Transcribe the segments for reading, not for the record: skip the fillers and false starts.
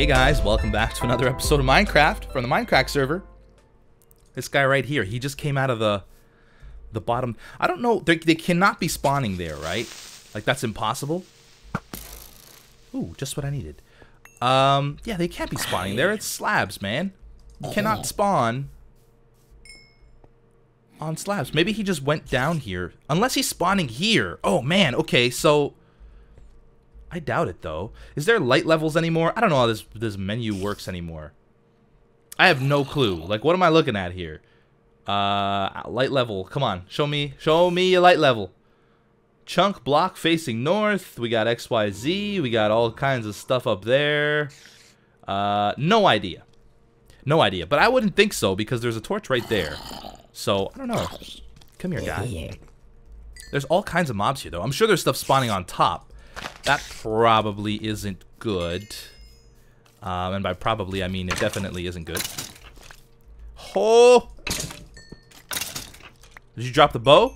guys, welcome back to another episode of Minecraft from the Mindcrack server. This guy right here, he just came out of the bottom. I don't know, they cannot be spawning there, right? Like, that's impossible. Ooh, just what I needed. Yeah, they can't be spawning there. It's slabs, man. You cannot spawn on slabs. Maybe he just went down here. Unless he's spawning here. Oh, man. Okay, so I doubt it, though. Is there light levels anymore? I don't know how this menu works anymore. I have no clue. Like, what am I looking at here? Light level. Come on. Show me a light level. Chunk block facing north. We got XYZ. We got all kinds of stuff up there. No idea. No idea. But I wouldn't think so because there's a torch right there. So, I don't know. Come here, guy. There's all kinds of mobs here, though. I'm sure there's stuff spawning on top. That probably isn't good. And by probably, I mean it definitely isn't good. Oh! Did you drop the bow?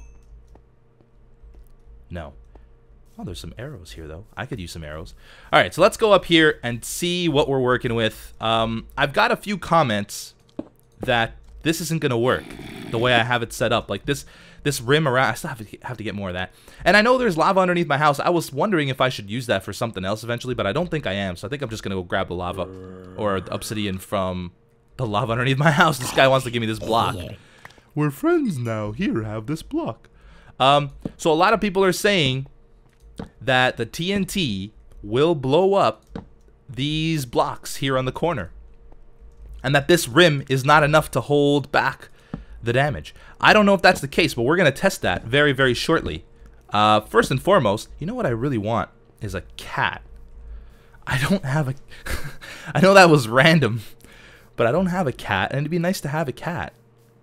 No. Oh, there's some arrows here, though. I could use some arrows. All right, so let's go up here and see what we're working with. I've got a few comments that this isn't going to work the way I have it set up. Like, this rim around, I still have to get more of that. And I know there's lava underneath my house. I was wondering if I should use that for something else eventually, but I don't think I am. So I think I'm just going to go grab the lava or obsidian from the lava underneath my house. This guy wants to give me this block. We're friends now. Here, have this block. So a lot of people are saying that the TNT will blow up these blocks here on the corner. And that this rim is not enough to hold back the damage. I don't know if that's the case, but we're going to test that very, very shortly. First and foremost, you know what I really want is a cat. I don't have a... I know that was random, but I don't have a cat, and it'd be nice to have a cat.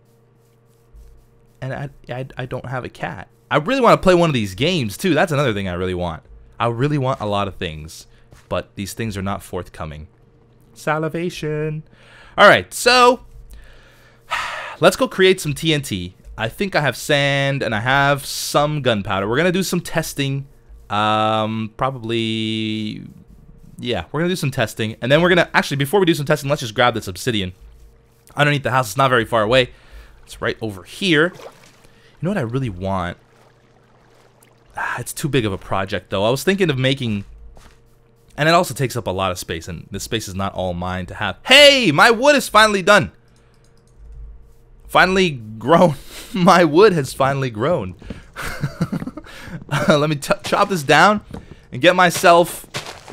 And I don't have a cat. I really want to play one of these games, too. That's another thing I really want. I really want a lot of things, but these things are not forthcoming. Salivation. Alright, so let's go create some TNT. I think I have sand and I have some gunpowder. We're going to do some testing. Probably... Yeah, we're going to do some testing. And then we're going to... Actually, before we do some testing, let's just grab this obsidian. Underneath the house, it's not very far away. It's right over here. You know what I really want? It's too big of a project, though. I was thinking of making... And it also takes up a lot of space, and this space is not all mine to have. Hey! My wood is finally done! Finally grown. My wood has finally grown. Let me chop this down and get myself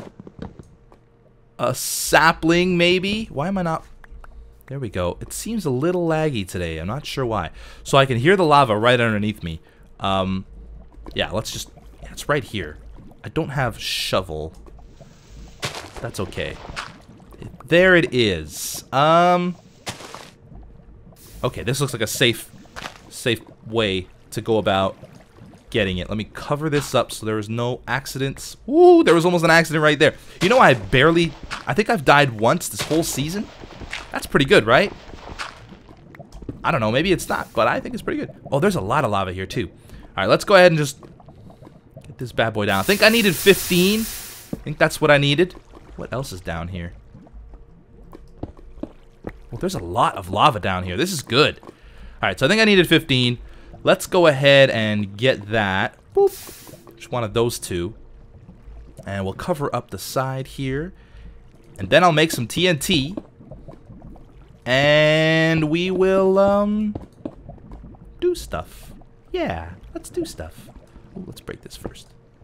a sapling, maybe? Why am I not... There we go. It seems a little laggy today. I'm not sure why. So I can hear the lava right underneath me. Yeah, let's just... Yeah, it's right here. I don't have shovel. That's okay. There it is. Okay, this looks like a safe way to go about getting it. Let me cover this up so there is no accidents. Ooh, there was almost an accident right there. You know, I think I've died once this whole season. That's pretty good, right? I don't know, maybe it's not, but I think it's pretty good. Oh, there's a lot of lava here, too. All right, let's go ahead and just get this bad boy down. I think I needed 15. I think that's what I needed. What else is down here? Well, there's a lot of lava down here. This is good. All right, so I think I needed 15. Let's go ahead and get that. Boop. Just one of those two. And we'll cover up the side here. And then I'll make some TNT. And we will, do stuff. Yeah, let's do stuff. Ooh, let's break this first.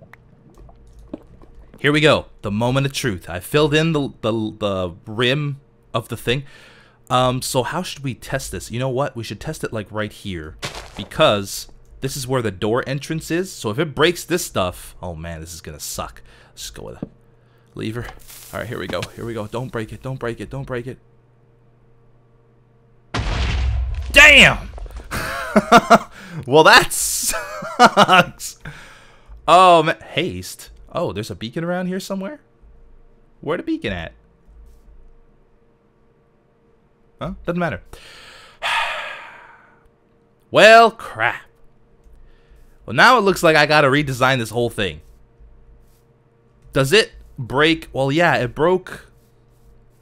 Here we go. The moment of truth. I filled in the rim of the thing. So how should we test this? You know what? We should test it like right here. Because this is where the door entrance is. So if it breaks this stuff... Oh man, this is going to suck. Let's just go with a lever. Alright, here we go. Here we go. Don't break it. Don't break it. Don't break it. Damn! Well, that sucks. Oh, man. Haste. Oh, there's a beacon around here somewhere? Where the beacon at? Huh? Doesn't matter. Well, crap. Well, now it looks like I gotta redesign this whole thing. Does it break? Well, yeah, it broke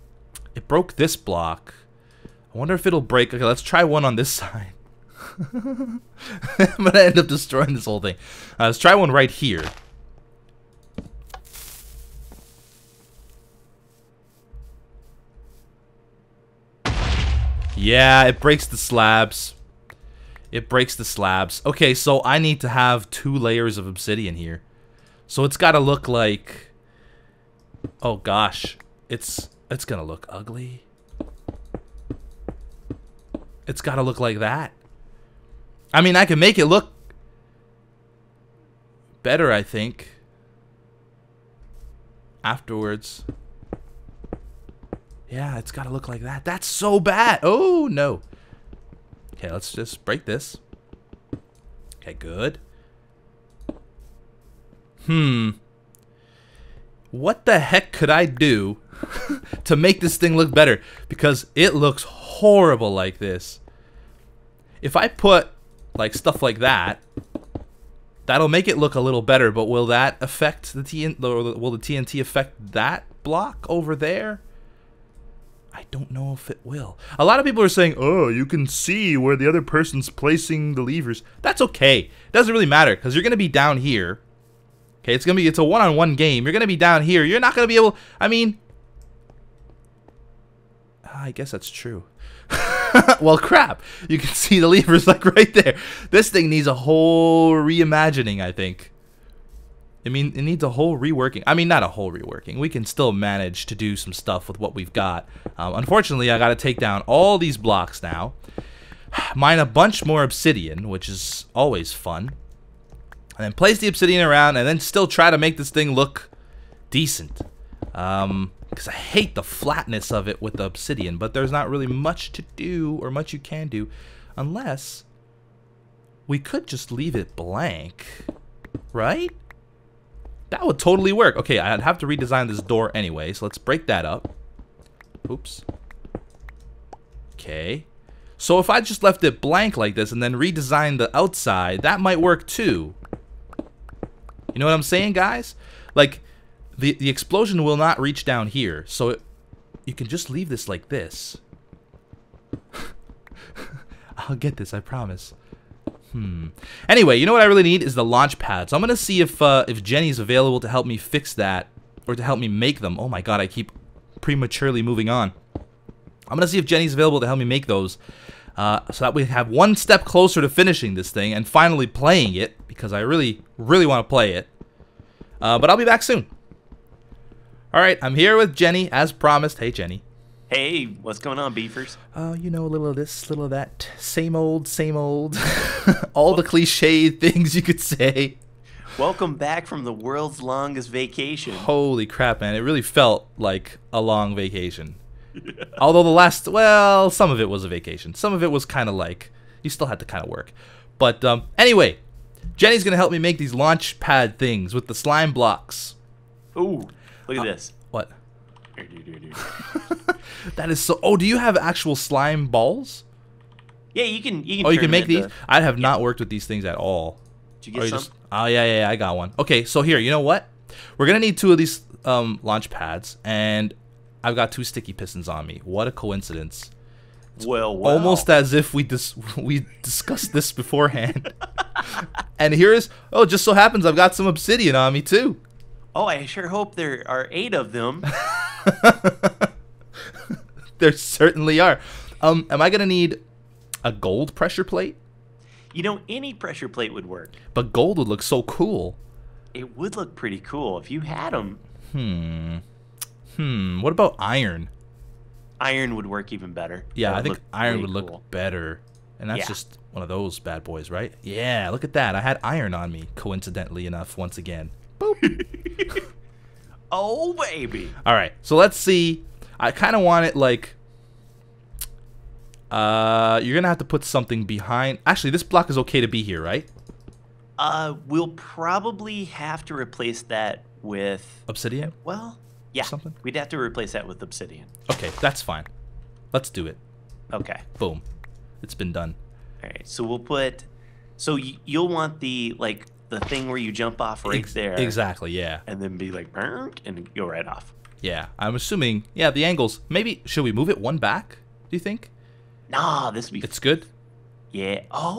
It broke this block. I wonder if it'll break. Okay, let's try one on this side. I'm gonna end up destroying this whole thing. Let's try one right here. Yeah, it breaks the slabs. It breaks the slabs. Okay, so I need to have 2 layers of obsidian here. So it's gotta look like... Oh gosh. It's gonna look ugly. It's gotta look like that. I mean, I can make it look better, I think. Afterwards. Yeah, it's gotta look like that. That's so bad. Oh, no. Okay, let's just break this. Okay, good. What the heck could I do to make this thing look better? Because it looks horrible like this. If I put like stuff like that, that'll make it look a little better, but will that affect the TNT, or will the TNT affect that block over there? I don't know if it will. A lot of people are saying, oh, you can see where the other person's placing the levers. That's okay. It doesn't really matter, because you're going to be down here. Okay, it's a one-on-one game. You're going to be down here. You're not going to be able... I mean... I guess that's true. Well, crap. You can see the levers like right there. This thing needs a whole reimagining, I think. I mean, it needs a whole reworking. I mean, not a whole reworking. We can still manage to do some stuff with what we've got. Unfortunately, I got to take down all these blocks now. Mine a bunch more obsidian, which is always fun. And then place the obsidian around, and then still try to make this thing look decent. Because I hate the flatness of it with the obsidian, but there's not really much to do, or much you can do, unless we could just leave it blank, right? That would totally work. Okay, I'd have to redesign this door anyway, so let's break that up. Oops. Okay. So if I just left it blank like this and then redesigned the outside, that might work too. You know what I'm saying, guys? Like, the explosion will not reach down here, so you can just leave this like this. I'll get this, I promise. Anyway, you know what I really need is the launch pad. So I'm gonna see if Jenny's available to help me fix that, or to help me make them. Oh my god, I keep prematurely moving on. I'm gonna see if Jenny's available to help me make those, so that we have one step closer to finishing this thing and finally playing it, because I really, really want to play it. But I'll be back soon. All right, I'm here with Jenny as promised. Hey, Jenny. Hey, what's going on, beefers? You know, a little of this, little of that. Same old, same old. All the cliche things you could say. Welcome back from the world's longest vacation. Holy crap, man. It really felt like a long vacation. Yeah. Although the last, well, some of it was a vacation. Some of it was kind of like, you still had to kind of work. But anyway, Jenny's going to help me make these launch pad things with the slime blocks. Ooh, look at this. What? That is so... Oh, do you have actual slime balls? Yeah, you can oh, you can make these? I have not worked with these things at all. Did you get some? Oh, yeah, I got one. Okay, so here, you know what? We're going to need 2 of these launch pads, and I've got 2 sticky pistons on me. What a coincidence. It's almost as if we discussed this beforehand. And here's... Oh, just so happens I've got some obsidian on me, too. Oh, I sure hope there are 8 of them. There certainly are. Am I going to need a gold pressure plate? You know, any pressure plate would work. But gold would look so cool. It would look pretty cool if you had them. What about iron? Iron would work even better. Yeah, I think iron would look better. And that's just one of those bad boys, right? Yeah, look at that. I had iron on me, coincidentally enough, once again. Boop. Oh, baby. All right, so let's see. I kind of want it like... you're going to have to put something behind... Actually, this block is okay to be here, right? We'll probably have to replace that with... Obsidian? Well, yeah. Something? We'd have to replace that with obsidian. Okay, that's fine. Let's do it. Okay. Boom. It's been done. All right, so we'll put... So you'll want the, like... The thing where you jump off right there. Exactly, yeah. And then be like, and go right off. Yeah, I'm assuming. Yeah, the angles. Maybe should we move it one back? Do you think? Nah, this would be. It's good. Yeah.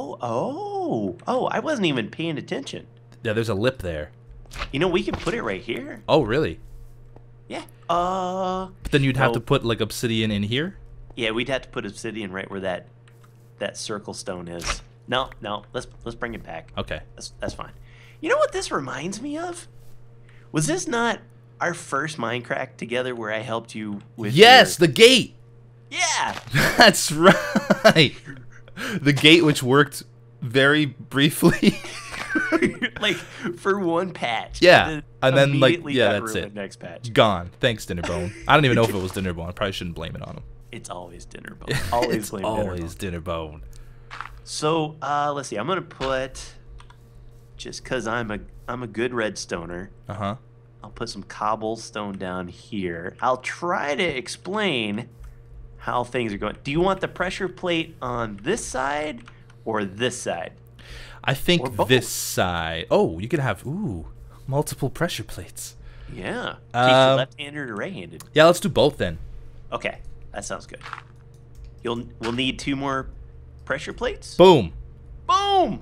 Oh! I wasn't even paying attention. Yeah, there's a lip there. You know, we can put it right here. Oh, really? Yeah. But then you'd have to put like obsidian in here. Yeah, we'd have to put obsidian right where that circle stone is. No. Let's bring it back. Okay. That's fine. You know what this reminds me of? Was this not our first Mindcrack together where I helped you with? Yes, the gate. Yeah. That's right. The gate, which worked very briefly. Like for one patch. Yeah, and then like that's it. Next patch. Gone. Thanks, Dinnerbone. I don't even know if it was Dinnerbone. I probably shouldn't blame it on him. It's always Dinnerbone. Always blame always Dinnerbone. Dinnerbone. So let's see. I'm gonna put, just cause I'm a good redstoner. I'll put some cobblestone down here. I'll try to explain how things are going. Do you want the pressure plate on this side or this side? I think this side. Oh, you could have multiple pressure plates. Yeah. Left-handed or right-handed? Yeah, let's do both then. Okay, that sounds good. We'll need 2 more pressure plates. Boom. Boom.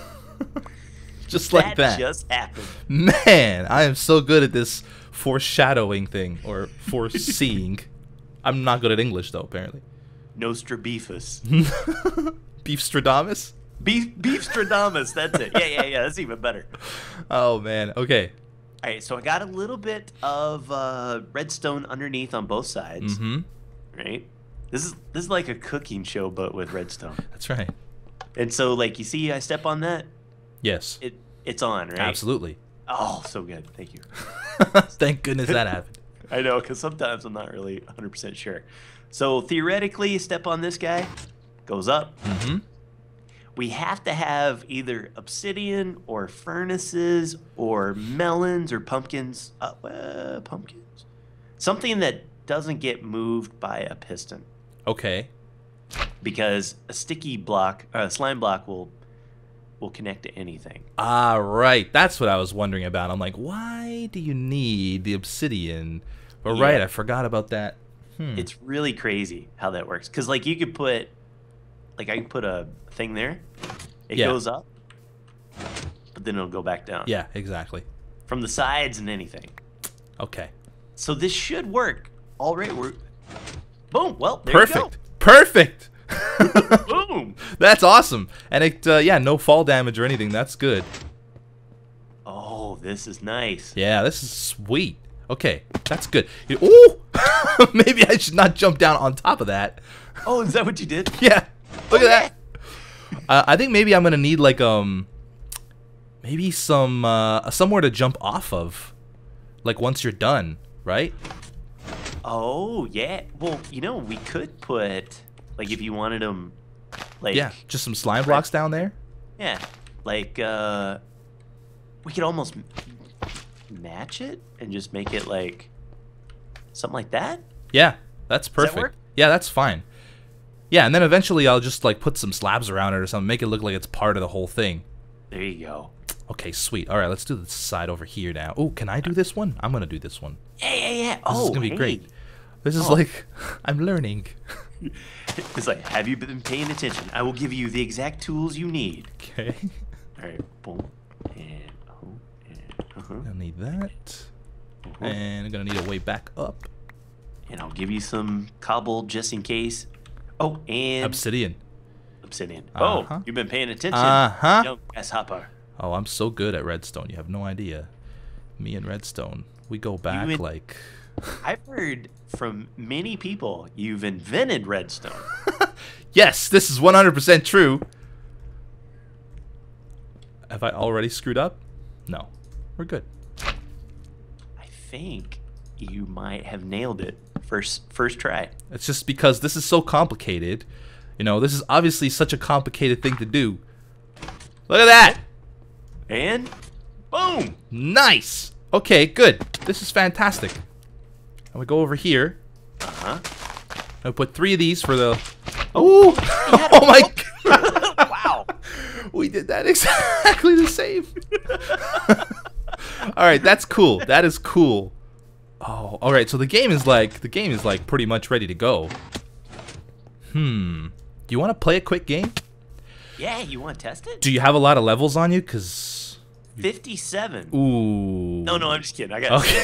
Just like that. That just happened. Man, I am so good at this foreshadowing thing or foreseeing. I'm not good at English though, apparently. Nostradamus. Beefstradamus? Beefstradamus, that's it. Yeah, that's even better. Oh man, okay. All right, so I got a little bit of redstone underneath on both sides. Right? This is like a cooking show, but with redstone. That's right. And so, like, you see, I step on that. Yes. It's on, right? Absolutely. Oh, so good. Thank you. Thank goodness that happened. I know, because sometimes I'm not really 100% sure. So theoretically, step on this guy, goes up. We have to have either obsidian or furnaces or melons or pumpkins. Pumpkins. Something that doesn't get moved by a piston. Okay. Because a sticky block, a slime block will connect to anything. Ah, right. That's what I was wondering about. I'm like, why do you need the obsidian? But right, I forgot about that. It's really crazy how that works. Because, like, you could put, like, I can put a thing there. It goes up, but then it'll go back down. Yeah, exactly. From the sides and anything. Okay. So this should work. All right, boom. Well, there Perfect. you go. Perfect. Boom. That's awesome. And it, no fall damage or anything. That's good. Oh, this is nice. Yeah, this is sweet. Okay, that's good. Ooh! Maybe I should not jump down on top of that. Oh, is that what you did? Yeah. Look at that. I think maybe I'm gonna need like maybe some somewhere to jump off of, like once you're done, right? Oh yeah. Well, you know, we could put, like, if you wanted them, like, just some slime blocks down there. Yeah, like we could almost match it and just make it like something like that. Yeah, that's perfect. Does that work? Yeah, that's fine. Yeah, and then eventually I'll just like put some slabs around it or something, make it look like it's part of the whole thing. There you go. Okay, sweet. All right, let's do this side over here now. Oh, can I do this one? I'm gonna do this one. Yeah. This is gonna be great. This is like, I'm learning. It's like, have you been paying attention? I will give you the exact tools you need. Okay. All right, boom, and I need that. And I'm gonna need a way back up. And I'll give you some cobble just in case. Oh, and obsidian. Oh, you've been paying attention. Young grasshopper. Oh, I'm so good at redstone. You have no idea. Me and redstone, we go back like. I've heard from many people you've invented redstone. Yes, this is 100% true. Have I already screwed up? No, we're good. I think you might have nailed it first try. It's just because this is so complicated. You know, this is obviously such a complicated thing to do. Look at that. And boom. Nice. Okay, good. This is fantastic. And we go over here. I put 3 of these for the. Oh! Oh my God! Wow! We did that exactly the same. All right, that's cool. That is cool. Oh, all right. So the game is like pretty much ready to go. Do you want to play a quick game? Yeah, you want to test it? Do you have a lot of levels on you? Cause 57. ooh. No, I'm just kidding. I got. Okay.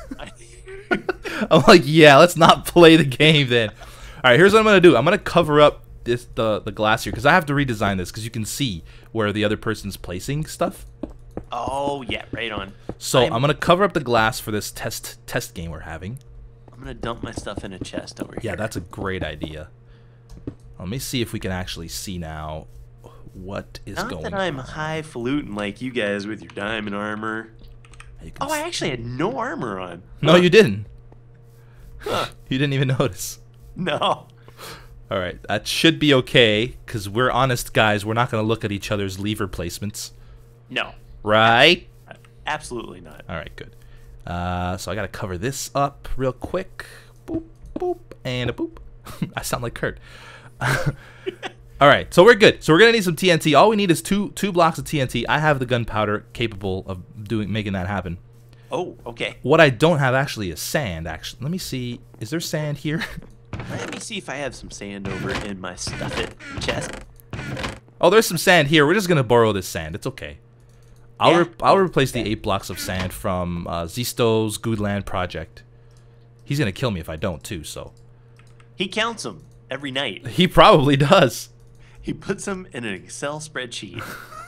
I'm like, yeah, let's not play the game then. All right, here's what I'm gonna do. I'm gonna cover up the glass here because I have to redesign this because you can see where the other person's placing stuff. Oh yeah, right on. So I'm gonna cover up the glass for this test game we're having. I'm gonna dump my stuff in a chest over here. Yeah, that's a great idea. Let me see if we can actually see now what is going on. Not that I'm highfalutin like you guys with your diamond armor. Oh, I actually had no armor on. No, you didn't. Huh. You didn't even notice. No. All right, that should be okay because we're honest guys. We're not gonna look at each other's lever placements. No. Right? Absolutely not. All right, good. So I gotta cover this up real quick. Boop, boop, and a boop. I sound like Kurt. All right, so we're good. So we're gonna need some TNT. All we need is two blocks of TNT. I have the gunpowder capable of making that happen. Oh, okay. What I don't have actually is sand. Actually, let me see. Is there sand here? Let me see if I have some sand over in my stuff it chest. Oh, there's some sand here. We're just gonna borrow this sand. It's okay. I'll replace the 8 blocks of sand from Zisto's Goodland project. He's gonna kill me if I don't too. So he counts them every night. he probably does. He puts them in an Excel spreadsheet.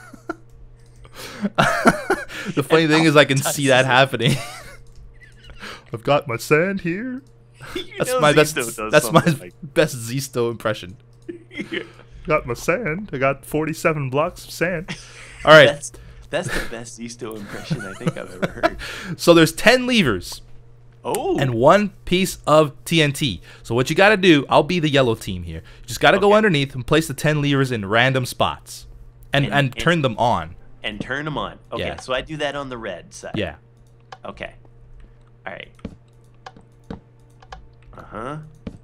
The funny thing is I can see that happening. I've got my sand here. That's my best Zisto impression. Got my sand. I got 47 blocks of sand. All right. That's the best Zisto impression I think I've ever heard. So there's 10 levers. Oh. And 1 piece of TNT. So what you got to do, I'll be the yellow team here. You just got to go underneath and place the 10 levers in random spots. And turn them on. And turn them on. Okay, yeah. So I do that on the red side. Yeah. Okay. All right. Uh-huh.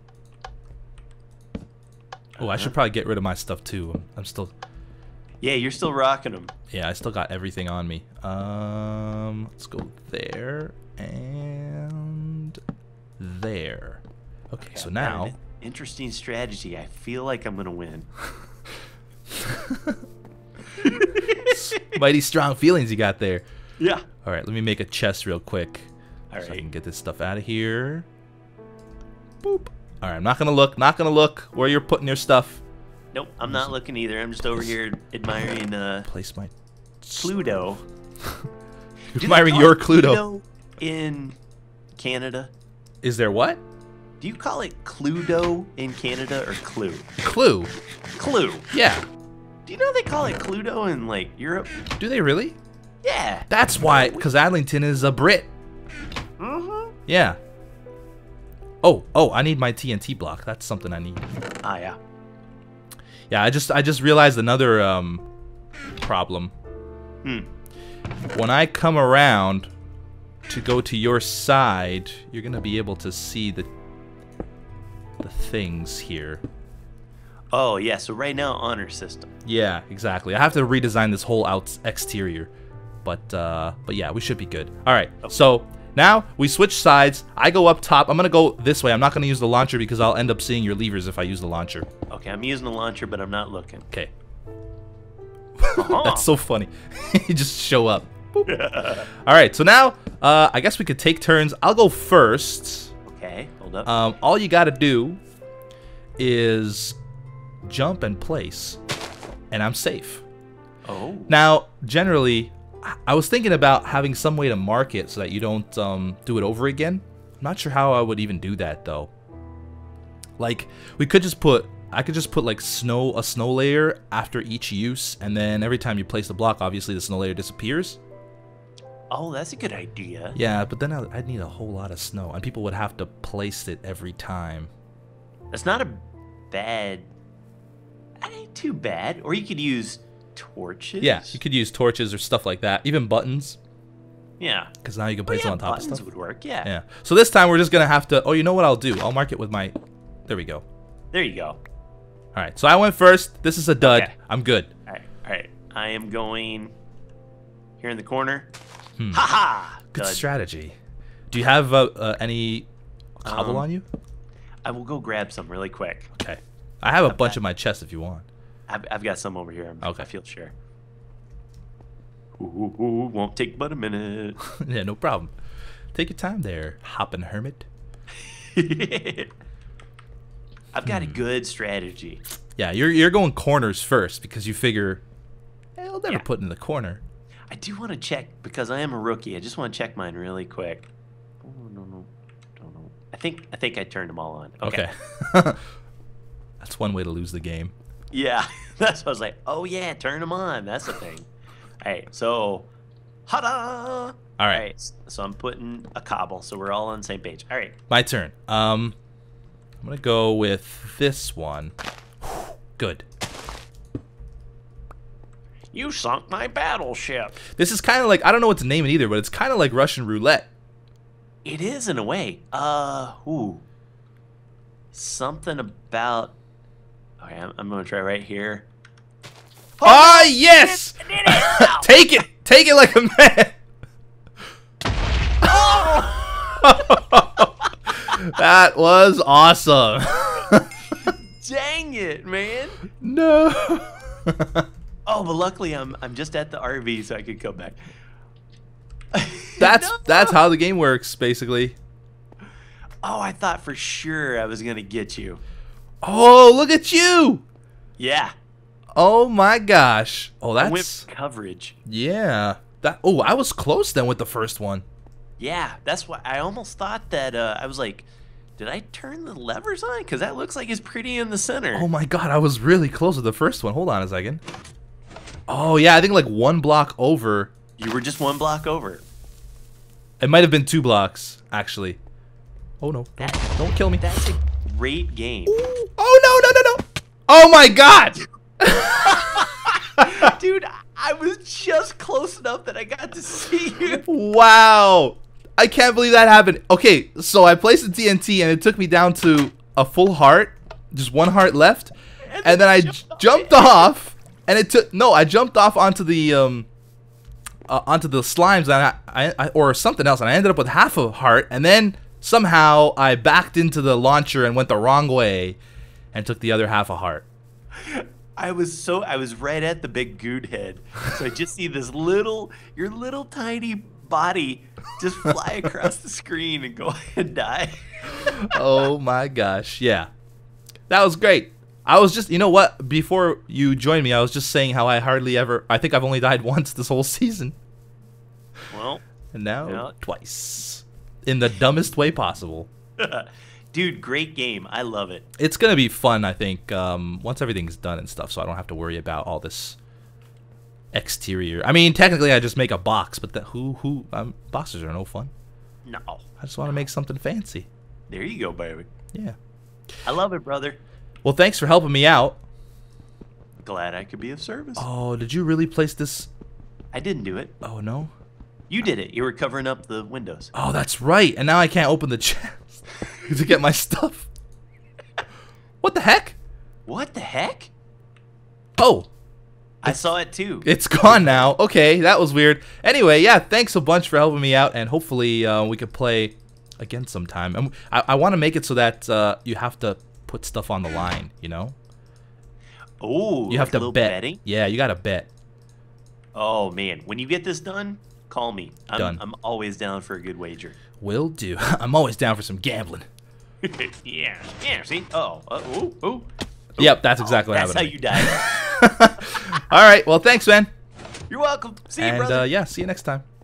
Oh, I should probably get rid of my stuff too. I'm still... Yeah, you're still rocking them. Yeah, I still got everything on me. Let's go there and there. Okay, so now... Interesting strategy. I feel like I'm going to win. Mighty strong feelings you got there. Yeah. All right, let me make a chest real quick. All right. So I can get this stuff out of here. Boop. All right, I'm not going to look where you're putting your stuff. Nope, I'm not looking either. I'm just over here admiring place my Cluedo. Admiring your Cluedo. In Canada? Is there what? Do you call it Cluedo in Canada or Clue? Clue. Clue. Yeah. Do you know they call it Cluedo in like Europe? Do they really? Yeah. That's why, because Adlington is a Brit. Mm-hmm. Yeah. Oh, I need my TNT block. That's something I need. Ah, yeah. Yeah, I just realized another problem. When I come around to go to your side, you're gonna be able to see the things here. Oh yeah, so right now honor system. Yeah, exactly. I have to redesign this whole exterior, but yeah, we should be good. All right, okay. So now we switch sides. I go up top. I'm gonna go this way. I'm not gonna use the launcher because I'll end up seeing your levers if I use the launcher. Okay, I'm using the launcher, but I'm not looking. Okay. That's so funny. You just show up. All right, so now I guess we could take turns. I'll go first. Okay, hold up. All you gotta do is jump and place, and I'm safe. Oh. Now, generally, I was thinking about having some way to mark it so that you don't do it over again. I'm not sure how I would even do that though. Like, I could just put like a snow layer after each use, and then every time you place the block, obviously the snow layer disappears. Oh, that's a good idea. Yeah, but then I'd need a whole lot of snow, and people would have to place it every time. That's not a bad... That ain't too bad. Or you could use torches. Yeah, you could use torches or stuff like that. Even buttons. Yeah. Because now you can place it on top of stuff. Buttons would work, yeah. Yeah. So this time we're just going to have to... Oh, you know what I'll do? I'll mark it with my... There we go. There you go. All right, so I went first. This is a dud. Okay. I'm good. All right. I am going here in the corner. Ha-ha! Good strategy. Do you have any cobble on you? I will go grab some really quick. Okay. I have a bunch in my chest if you want. I've got some over here. Okay. I feel sure. Ooh, won't take but a minute. Yeah, no problem. Take your time there, hopping hermit. I've got a good strategy. Yeah, you're going corners first because you figure, hey, I'll never put in the corner. I do want to check because I am a rookie. I just want to check mine really quick. Oh no. I think I turned them all on. Okay. That's one way to lose the game. Yeah, that's what I was like. Oh yeah, turn them on. That's the thing. All right, so, ta-da! All right, so I'm putting a cobble, so we're all on the same page. All right, my turn. I'm gonna go with this one. Good. You sunk my battleship. This is kind of like, I don't know what to name it either, but it's kind of like Russian roulette. It is in a way. Something about. Okay, I'm gonna try right here. Oh, yes! Take it like a man. Oh! That was awesome. Dang it, man. No. Oh, but luckily I'm just at the RV, so I could come back. That's how the game works, basically. Oh, I thought for sure I was gonna get you. Oh, look at you! Yeah. Oh my gosh. Oh, that's with coverage. Yeah. Oh, I was close then with the first one. Yeah, that's why I almost thought that. I was like, did I turn the levers on? Because that looks like it's pretty in the center. Oh my god, I was really close with the first one. Hold on a second. Oh yeah, I think like 1 block over. You were just 1 block over. It might have been 2 blocks, actually. Oh no, don't kill me. That's a great game. Ooh. Oh no. Oh my god! Dude, I was just close enough that I got to see you. Wow. I can't believe that happened. Okay, so I placed the TNT and it took me down to a full heart. Just 1 heart left. And then I jumped off and it took I jumped off onto the slimes and or something else, and I ended up with half a heart, and then somehow I backed into the launcher and went the wrong way and took the other half a heart. I was right at the big goot head. So I just see this your little tiny body just fly across the screen and go and die. Oh my gosh. Yeah. That was great. I was just, you know what? Before you joined me, I was just saying how I think I've only died once this whole season. Well. And now twice. In the dumbest way possible. Dude, great game. I love it. It's going to be fun, I think, once everything's done and stuff, so I don't have to worry about all this exterior. I mean, technically, I just make a box, but boxes are no fun. No. I just want to make something fancy. There you go, baby. Yeah. I love it, brother. Well, thanks for helping me out. Glad I could be of service. Oh, did you really place this? I didn't do it. Oh, no? You did it. You were covering up the windows. Oh, that's right. And now I can't open the chest to get my stuff. What the heck? What the heck? Oh. I saw it too. It's gone now. Okay, that was weird. Anyway, yeah, thanks a bunch for helping me out, and hopefully we could play again sometime. And I want to make it so that you have to put stuff on the line, you know? Oh, you have to bet. Betting? Yeah, you got to bet. Oh, man. When you get this done, call me. Done. I'm always down for a good wager. Will do. I'm always down for some gambling. Yeah, see? Oh, ooh. Yep, that's exactly what happened. That's how you died. All right, well, thanks, man. You're welcome. See you, brother. And, yeah, see you next time.